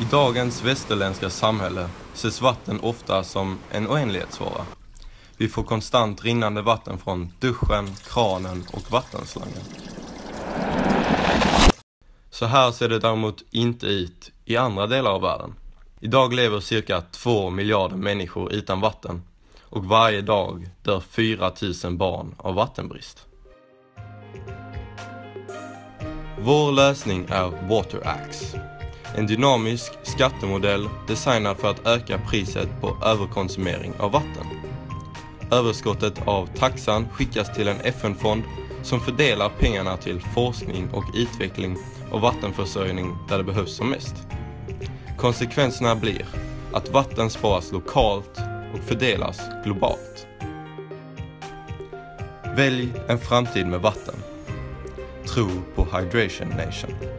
I dagens västerländska samhälle ses vatten ofta som en oändlighetsvara. Vi får konstant rinnande vatten från duschen, kranen och vattenslangen. Så här ser det däremot inte ut i andra delar av världen. Idag lever cirka 2 miljarder människor utan vatten och varje dag dör 4 000 barn av vattenbrist. Vår lösning är WaterAxe, en dynamisk skattemodell designad för att öka priset på överkonsumering av vatten. Överskottet av taxan skickas till en FN-fond som fördelar pengarna till forskning och utveckling av vattenförsörjning där det behövs som mest. Konsekvenserna blir att vatten sparas lokalt och fördelas globalt. Välj en framtid med vatten. Tro på Hydration Nation.